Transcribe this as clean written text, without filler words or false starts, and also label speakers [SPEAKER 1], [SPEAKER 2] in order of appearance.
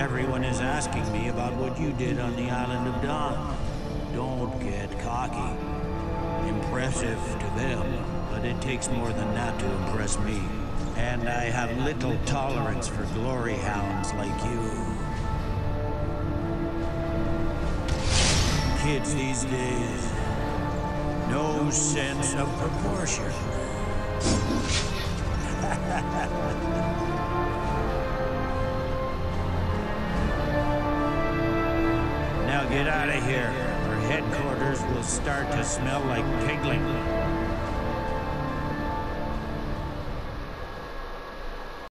[SPEAKER 1] Everyone is asking me about what you did on the island of Dawn. Don't get cocky. Impressive to them, but it takes more than that to impress me. And I have little tolerance for glory hounds like you. Kids these days, no sense of proportion. Now get out of here, or headquarters will start to smell like pigling.